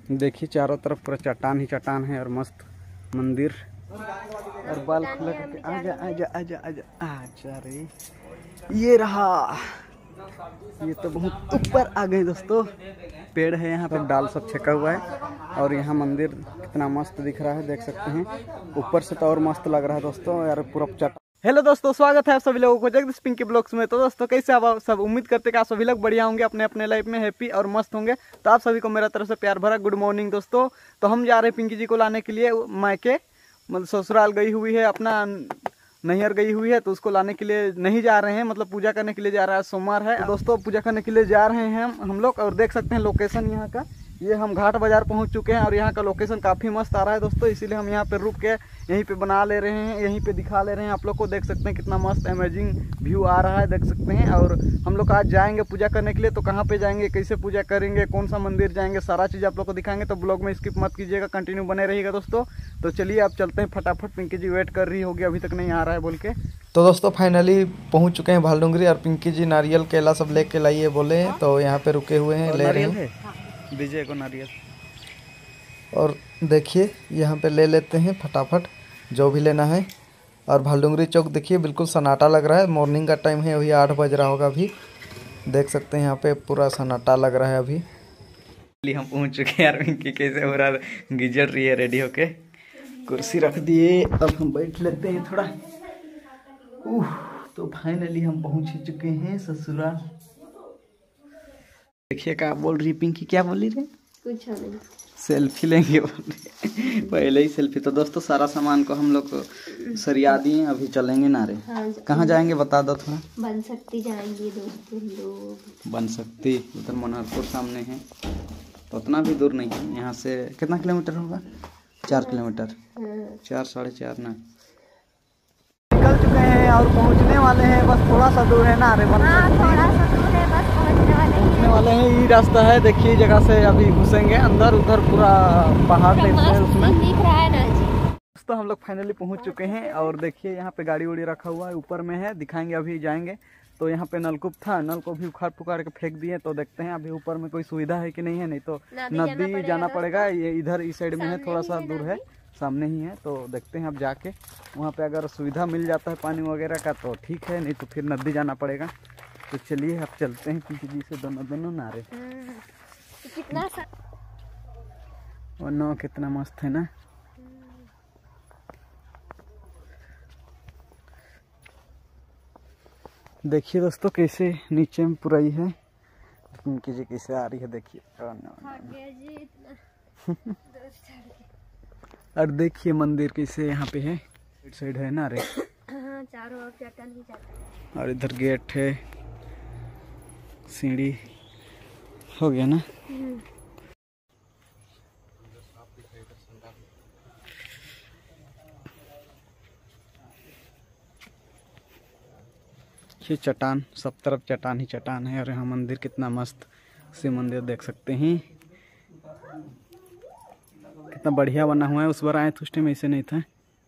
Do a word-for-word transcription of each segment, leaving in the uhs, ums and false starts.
देखिए चारों तरफ पूरा चट्टान ही चट्टान है और मस्त मंदिर। और बाल खुला करके आजा आजा आजा आजा आजा रे, ये रहा। ये तो बहुत ऊपर आ गए दोस्तों, पेड़ है यहाँ पर, डाल सब छेका हुआ है। और यहाँ मंदिर कितना मस्त दिख रहा है, देख सकते हैं। ऊपर से तो और मस्त लग रहा है दोस्तों यार, पूरा चट्टान। हेलो दोस्तों, स्वागत है आप सभी लोगों को जगदीश पिंकी ब्लॉग्स में। तो दोस्तों कैसे आप सब, उम्मीद करते हैं कि आप सभी लोग बढ़िया होंगे, अपने अपने लाइफ में हैप्पी और मस्त होंगे। तो आप सभी को मेरा तरफ से प्यार भरा गुड मॉर्निंग दोस्तों। तो हम जा रहे हैं पिंकी जी को लाने के लिए मायके, मतलब ससुराल गई हुई है, अपना नैहर गई हुई है, तो उसको लाने के लिए नहीं जा रहे हैं, मतलब पूजा करने के लिए जा रहा है। सोमवार है दोस्तों, पूजा करने के लिए जा रहे हैं हम हम लोग। और देख सकते हैं लोकेशन यहाँ का, ये हम घाट बाजार पहुँच चुके हैं और यहाँ का लोकेशन काफ़ी मस्त आ रहा है दोस्तों। इसीलिए हम यहाँ पे रुक के यहीं पे बना ले रहे हैं, यहीं पे दिखा ले रहे हैं आप लोग को। देख सकते हैं कितना मस्त अमेजिंग व्यू आ रहा है, देख सकते हैं। और हम लोग आज जाएंगे पूजा करने के लिए, तो कहाँ पे जाएंगे, कैसे पूजा करेंगे, कौन सा मंदिर जाएंगे, सारा चीज़ आप लोग को दिखाएंगे। तो ब्लॉग में स्किप मत कीजिएगा, कंटिन्यू बने रहिएगा दोस्तों। तो चलिए आप चलते हैं फटाफट, पिंकी जी वेट कर रही होगी, अभी तक नहीं आ रहा है बोल के। तो दोस्तों फाइनली पहुंच चुके हैं भालडुंगरी, और पिंकी जी नारियल केला सब लेके लाइए बोले हैं, तो यहाँ पे रुके हुए हैं, ले रहे हैं। दीजिए को नारियल। और देखिए यहाँ पे ले लेते हैं फटाफट जो भी लेना है। और भालडुंगरी चौक देखिए बिल्कुल सन्नाटा लग रहा है, मॉर्निंग का टाइम है, वही आठ बज रहा होगा अभी। देख सकते हैं यहाँ पे पूरा सन्नाटा लग रहा है अभी। हम पहुँच चुके हैं यार, पिंकी कैसे हो रहा है, गिजर रही है रेडी होके। कुर्सी रख दिए, अब हम बैठ लेते हैं थोड़ा। उह, तो फाइनली हम पहुंच ही चुके हैं ससुराल। देखिए क्या बोल रही पिंकी, क्या बोल रही? कुछ नहीं, सेल्फी लेंगे बोल रही, पहले ही सेल्फी। तो दोस्तों सारा सामान को हम लोग सरिया दिए, अभी चलेंगे नारे। हाँ, कहाँ जाएंगे बता दो थोड़ा। बन सकती जाएंगे दोस्तों लोग, बन सकती उधर मनहरपुर सामने है, तो उतना भी दूर नहीं है यहाँ से। कितना किलोमीटर होगा? चार किलोमीटर, चार साढ़े चार ना। निकल चुके हैं और पहुंचने वाले हैं, बस थोड़ा सा दूर है ना। अरे हाँ, थोड़ा सा दूर है, बस पहुंचने वाले हैं। पहुंचने वाले हैं, ये रास्ता है देखिए, जगह से अभी घुसेंगे अंदर, उधर पूरा पहाड़ टाइप है उसमें दिख रहा है ना जी। दोस्तों हम लोग फाइनली पहुंच चुके हैं। और देखिए यहाँ पे गाड़ी उड़ी रखा हुआ है, ऊपर में है, दिखाएंगे अभी जाएंगे। तो यहाँ पे नलकूप था, नल को भी उखाड़ पुखाड़ के फेंक दिए। तो देखते हैं अभी ऊपर में कोई सुविधा है कि नहीं है, नहीं तो नदी जाना पड़ेगा। ये इधर इस साइड में है, थोड़ा सा दूर है, सामने ही है। तो देखते हैं अब जाके वहाँ पे अगर सुविधा मिल जाता है पानी वगैरह का तो ठीक है, नहीं तो फिर नदी जाना पड़ेगा। तो चलिए अब चलते हैं पिंकी जी से, दोनों दोनों नारे। कितना सा और नौ कितना मस्त है ना। देखिए दोस्तों कैसे नीचे में पुराई है, पिंकी जी कैसे आ रही है देखिए। और देखिए मंदिर कैसे यहाँ पे है, इस साइड है ना रे। हाँ, चारों ओर चट्टान ही चट्टान। और इधर गेट है, सीढ़ी हो गया ना। ये चट्टान, सब तरफ चट्टान ही चट्टान है। और यहाँ मंदिर कितना मस्त शिव मंदिर देख सकते हैं, कितना बढ़िया बना हुआ है। उस बार आए थे उस टाइम ऐसे नहीं था।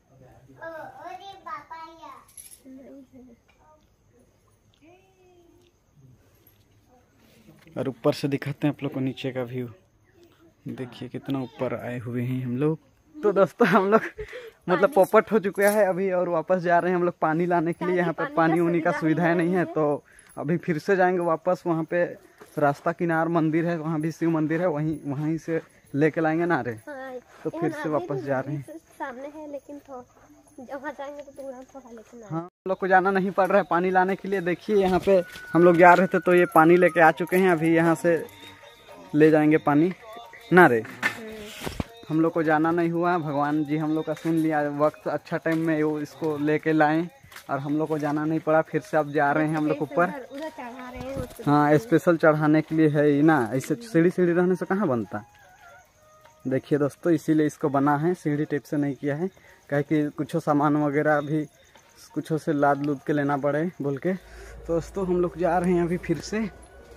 और ऊपर से दिखाते हैं आप लोग को नीचे का व्यू, देखिए कितना ऊपर आए हुए हैं हम लोग। तो दोस्तों हम लोग मतलब पोपट हो चुका है अभी, और वापस जा रहे हैं हम लोग पानी लाने के लिए। यहाँ पे पानी उनी का सुविधाएं नहीं है, तो अभी फिर से जाएंगे वापस। वहाँ पे रास्ता किनार मंदिर है, वहाँ भी शिव मंदिर है, वहीं वहीं से लेके लाएंगे ना रे। तो फिर से वापस जा रहे हैं, सामने है लेकिन वहाँ जाएंगे तो थोड़ा थोड़ा लेकिन। हाँ, हम लोग को जाना नहीं पड़ रहा है पानी लाने के लिए। देखिए यहाँ पे हम लोग जा रहे थे, तो ये पानी लेके आ चुके हैं, अभी यहाँ से ले जाएंगे पानी ना रे। हम लोग को जाना नहीं हुआ, भगवान जी हम लोग का सुन लिया, वक्त अच्छा टाइम में वो इसको लेके लाएं, और हम लोग को जाना नहीं पड़ा। फिर से अब जा रहे हैं हम लोग ऊपर। हाँ, स्पेशल चढ़ाने के लिए है ना, ऐसे सीढ़ी सीढ़ी रहने से कहाँ बनता। देखिए दोस्तों इसीलिए इसको बना है, सीढ़ी टाइप से नहीं किया है, कहे कि कुछ सामान वगैरह अभी कुछ से लाद लूद के लेना पड़े बोल के। तो दोस्तों हम लोग जा रहे हैं अभी फिर से।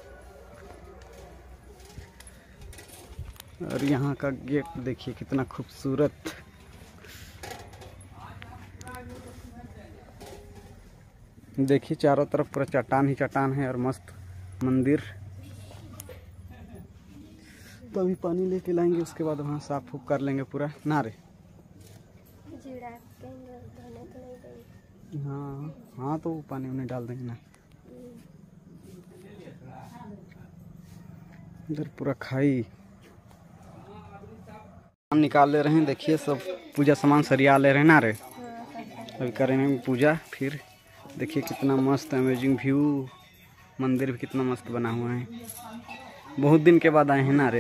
और यहाँ का गेट देखिए कितना खूबसूरत। देखिए चारों तरफ पूरा चट्टान ही चट्टान है और मस्त मंदिर। तो अभी पानी लेके लाएंगे, उसके बाद वहाँ साफ फूफ कर लेंगे पूरा नारे। जीरा के धोने तो नहीं देंगे। हाँ हाँ तो पानी उन्हें डाल देंगे ना। इधर पूरा खाई निकाल ले रहे हैं, देखिए सब पूजा सामान सरिया ले रहे हैं ना रे। अभी करेंगे पूजा, फिर देखिए कितना मस्त अमेजिंग व्यू, मंदिर भी कितना मस्त बना हुआ है। बहुत दिन के बाद आए हैं ना रे।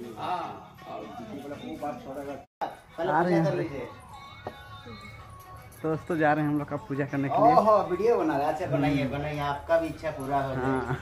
आ रहे हैं दोस्तों, जा रहे हैं हम लोग का पूजा करने के लिए। ओहो वीडियो बना रहे हैं, अच्छा बनाइए बनाइए, आपका भी इच्छा पूरा हो जाए। हाँ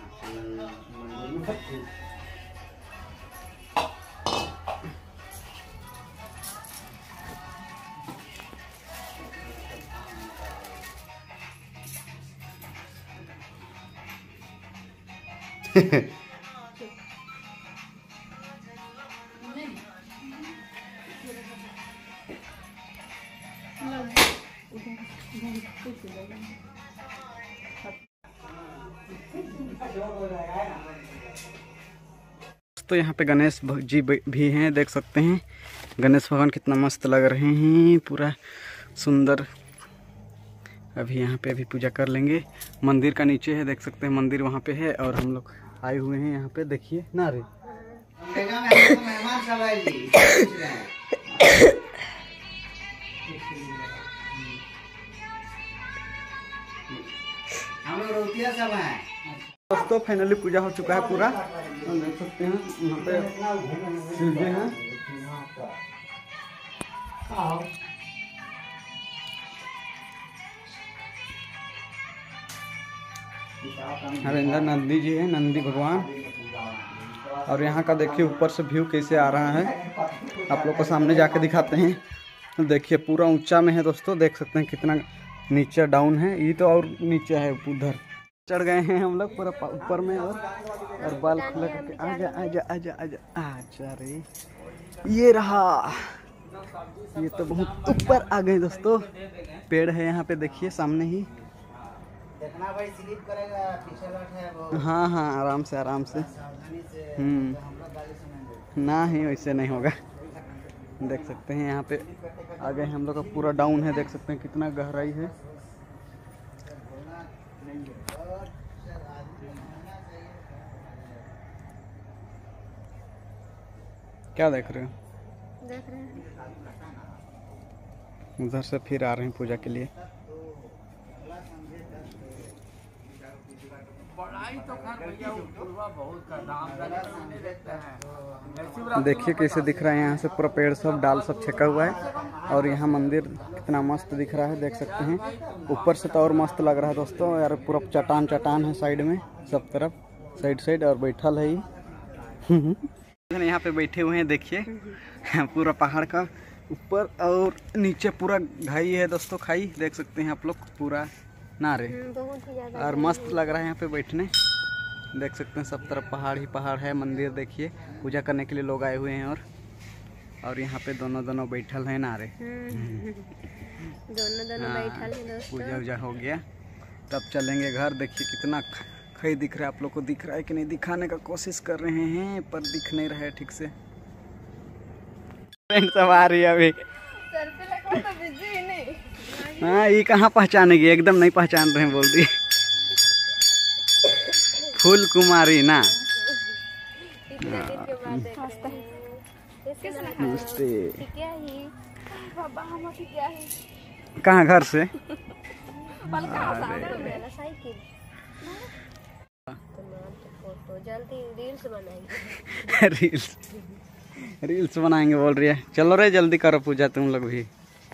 तो यहाँ पे गणेश जी भी हैं, देख सकते हैं गणेश भगवान कितना मस्त लग रहे हैं, पूरा सुंदर। अभी यहाँ पे अभी पूजा कर लेंगे। मंदिर का नीचे है, देख सकते हैं मंदिर वहाँ पे है, और हम लोग आए हुए हैं यहाँ पे, देखिए ना रे। मेहमान सब आए जी। हम लोग रोटियां सब हैं। दोस्तों फाइनली पूजा हो चुका है पूरा, देख सकते हैं यहाँ पे शिव जी हैं। हरिंदर नंदी जी है, नंदी भगवान। और यहाँ का देखिए ऊपर से व्यू कैसे आ रहा है, आप लोग को सामने जाके दिखाते हैं। देखिए पूरा ऊंचा में है दोस्तों, देख सकते हैं कितना नीचे डाउन है, ये तो और नीचे है, उधर चढ़ गए हैं हम लोग पूरा ऊपर में। और और बाल खुला करके आजा आजा आजा आजा आजा रे, ये रहा। ये तो बहुत ऊपर आ गए दोस्तों, पेड़ है यहाँ पे देखिए सामने ही। देखना भाई स्लिप करेगा, पीछे बैठ है वो। हाँ हाँ आराम से आराम से। सावधानी से, हम्म तो हम लोग गाड़ी सुनेंगे। ना ही वैसे नहीं होगा। देख सकते हैं यहाँ पे आ गए हम लोग का पूरा डाउन है, देख सकते हैं कितना गहराई है। क्या देख रहे हो? देख रहे हैं उधर से फिर आ रहे हैं पूजा के लिए। देखिए कैसे दिख रहा है, यहाँ से पूरा पेड़ सब डाल सब छेका हुआ है, और यहाँ मंदिर कितना मस्त दिख रहा है, देख सकते हैं। ऊपर से तो और मस्त लग रहा है दोस्तों यार, पूरा चट्टान चट्टान है साइड में, सब तरफ साइड साइड, और बैठल है ही। यहाँ पे बैठे हुए हैं देखिए, पूरा पहाड़ का ऊपर और नीचे पूरा खाई है दोस्तों, खाई देख सकते हैं आप लोग पूरा नारे। बहुत ही ज्यादा और मस्त लग रहा है यहाँ पे बैठने, देख सकते हैं सब तरफ पहाड़ ही पहाड़ है। मंदिर देखिए, पूजा करने के लिए लोग आए हुए हैं। और और यहाँ पे दोनों दोनों बैठल हैं नारे, दोनों दोनों बैठल हैं दोस्तों। पूजा वूजा हो गया, तब चलेंगे घर। देखिए कितना खई दिख रहा है, आप लोग को दिख रहा है कि नहीं, दिखाने का कोशिश कर रहे हैं पर दिख नहीं रहा है ठीक से। सब आ रही है अभी, हाँ ये कहाँ पहचानेगी, एकदम नहीं पहचान रहे हैं बोल रही। फूल कुमारी ना, नमस्ते। कहाँ घर से? जल्दी रील्स बनाएंगे। रील्स रील्स बनाएंगे बोल रही है। चलो रे जल्दी करो पूजा तुम लोग भी।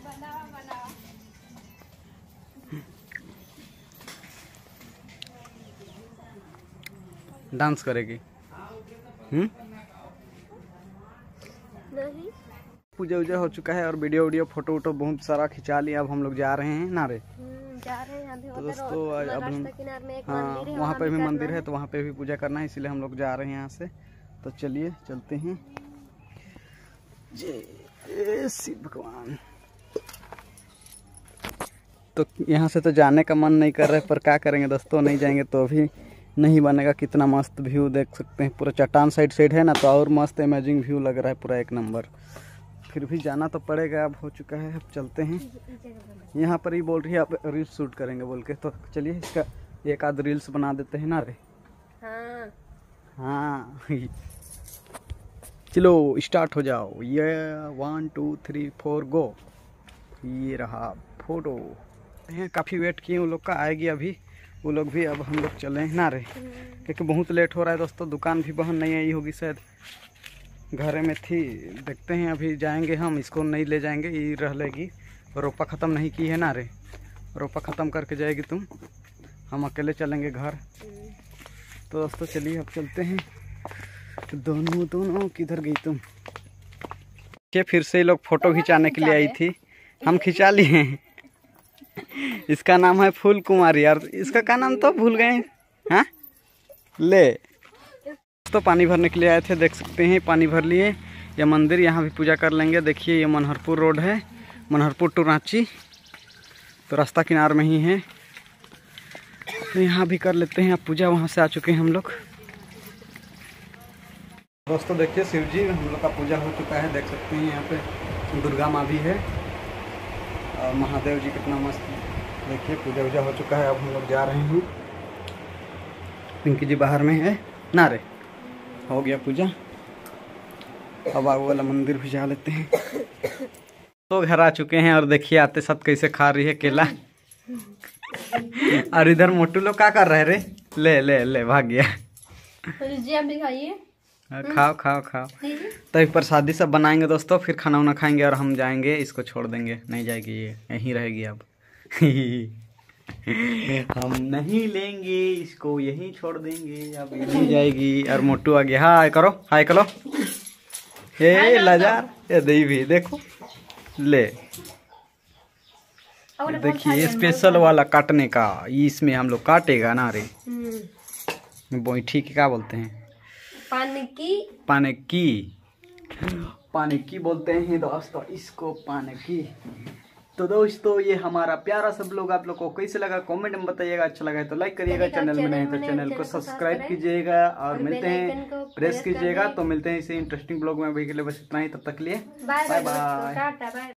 डांस करेगी? हम्म नहीं, पूजा वूजा हो चुका है और वीडियो वीडियो फोटो वोटो बहुत सारा खिंचा लिया। अब हम लोग जा रहे हैं नारे। जा रहे हैं अभी। तो दोस्तों अब हम किनारे में एक हाँ मंदिर है, वहाँ पे भी मंदिर करना है, तो वहाँ पे भी पूजा करना है, इसलिए हम लोग जा रहे हैं यहाँ से। तो चलिए चलते हैं। जय शिव भगवान। तो यहाँ से तो जाने का मन नहीं कर रहा है, पर क्या करेंगे दोस्तों, नहीं जाएंगे तो भी नहीं बनेगा। कितना मस्त व्यू देख सकते हैं, पूरा चट्टान साइड साइड है ना, तो और मस्त इमेजिंग व्यू लग रहा है पूरा एक नंबर। फिर भी जाना तो पड़ेगा, अब हो चुका है, अब चलते हैं। यहाँ पर ही बोल रही है आप रील्स शूट करेंगे बोल के, तो चलिए इसका एक आध रील्स बना देते हैं ना रे। हाँ हाँ चलो स्टार्ट हो जाओ। ये one two three four go. ये रहा फोटो। काफ़ी वेट किए उन लोग का, आएगी अभी वो लोग भी। अब हम लोग चले ना रे, क्योंकि बहुत लेट हो रहा है दोस्तों। दुकान भी बहन नहीं आई होगी शायद, घर में थी। देखते हैं अभी जाएंगे हम, इसको नहीं ले जाएंगे, ये रह लेगी। रोपा ख़त्म नहीं की है ना रे, रोपा ख़त्म करके जाएगी तुम, हम अकेले चलेंगे घर। तो दोस्तों चलिए अब चलते हैं। दोनों दोनों किधर गई तुम? ये फिर से लोग फोटो खिंचाने के लिए आई थी, हम खिंचा लिए हैं। इसका नाम है फूल कुमारी यार, इसका क्या नाम तो भूल गए। हाँ ले तो पानी भरने के लिए आए थे, देख सकते हैं पानी भर लिए। यह मंदिर, यहाँ भी पूजा कर लेंगे। देखिए ये मनहरपुर रोड है, मनहरपुर टू रांची, तो रास्ता किनार में ही है, तो यहाँ भी कर लेते हैं अब पूजा। वहाँ से आ चुके हैं हम लोग। दोस्तों देखिए शिव जी हम लोग का पूजा हो चुका है, देख सकते हैं। यहाँ पे दुर्गा माँ भी है और महादेव जी, कितना मस्त। देखिए पूजा वूजा हो चुका है, अब हम लोग जा रहे हैं। पिंकी जी बाहर में है ना रे, हो गया पूजा। अब आगे वाला मंदिर भी जा लेते हैं। तो घर आ चुके हैं और देखिए आते साथ कैसे खा रही है केला। और इधर मोटू लोग क्या कर रहे रे? ले ले ले भाग गया। जी आप भी खाइए। खाओ खाओ खाओ। तो एक प्रसादी सब बनाएंगे दोस्तों, फिर खाना वाना खाएंगे और हम जाएंगे। इसको छोड़ देंगे, नहीं जाएगी ये, यहीं रहेगी अब। हम नहीं लेंगे इसको, यहीं छोड़ देंगे, अब यहीं जाएगी। और मोटू आ गया। हाय करो, हाय करो। हे लाजार, ये दही भी देखो, ले देखिए स्पेशल वाला काटने का, इसमें हम लोग काटेगा ना रे। बोईठी की क्या बोलते हैं? पानकी। पानकी, पानकी बोलते हैं दोस्तों इसको, पानकी। तो दोस्तों ये हमारा प्यारा सब लोग, आप लोग को कैसे लगा कमेंट में बताइएगा। अच्छा लगा है तो लाइक करिएगा, चैनल में नहीं तो चैनल को सब्सक्राइब कीजिएगा और मिलते हैं, प्रेस कीजिएगा। तो मिलते हैं इसे इंटरेस्टिंग ब्लॉग में। अभी के लिए बस इतना ही, तब तक के लिए बाय बाय।